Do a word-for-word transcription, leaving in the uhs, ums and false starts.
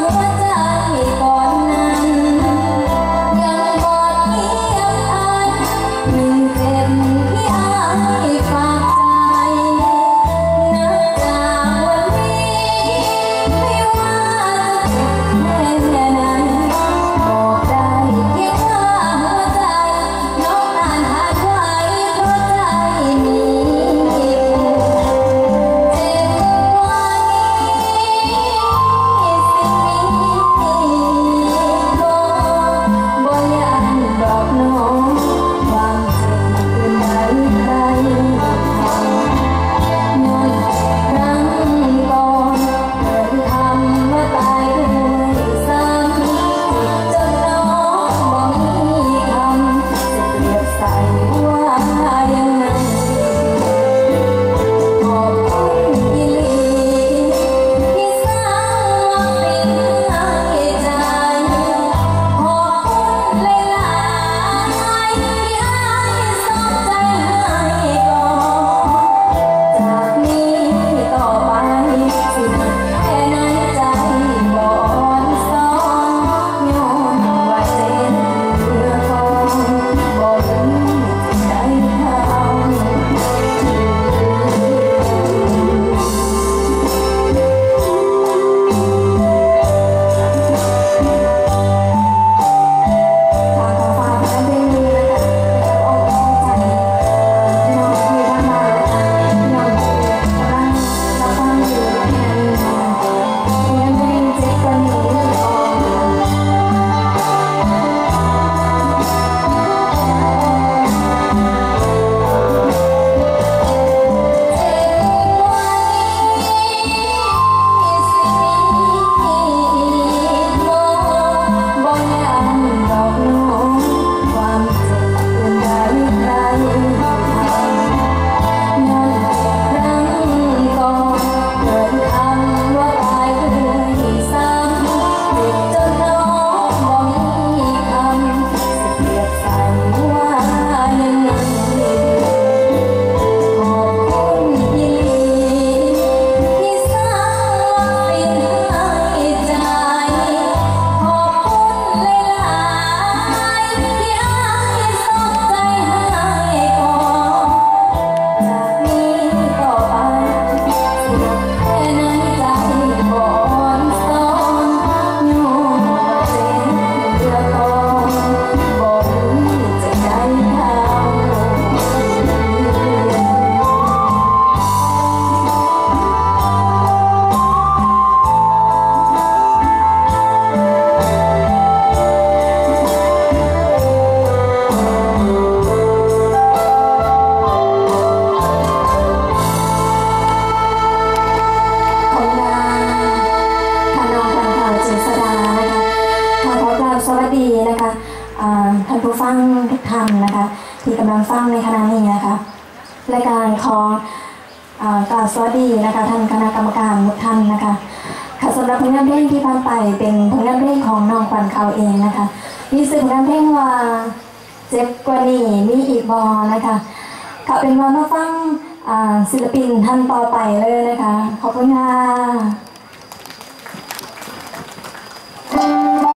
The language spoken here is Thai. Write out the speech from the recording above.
ท่านผู้ฟังทุกท่านนะคะที่กำลังฟังในขณะนี้นะคะรายการของกล่าวสวัสดีนะคะท่านคณะกรรมการทุกท่านนะคะค่ะสำหรับผลงานเพลงที่ผ่านไปเป็นผลงานเพลงของน้องขวัญเขาเองนะคะมีสื่อผลงานเพลงว่าเจ็บกว่านี้มีอีกบอนะคะค่ะเป็นวันมาฟังศิลปินท่านต่อไปเลยนะคะขอบคุณค่ะ